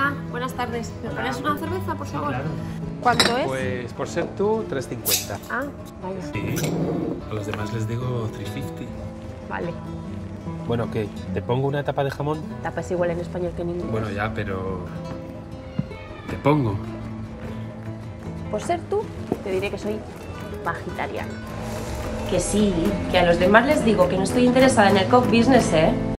Hola, buenas tardes. ¿Me pones una cerveza, por favor? Claro. ¿Cuánto es? Pues por ser tú, 3,50. Ah, vaya. Sí. A los demás les digo 350. Vale. Bueno, ¿qué? ¿Te pongo una tapa de jamón? Tapas igual en español que en inglés. Bueno, ya, pero... Te pongo. Por ser tú, te diré que soy vegetariana. Que sí, que a los demás les digo que no estoy interesada en el cock business, ¿eh?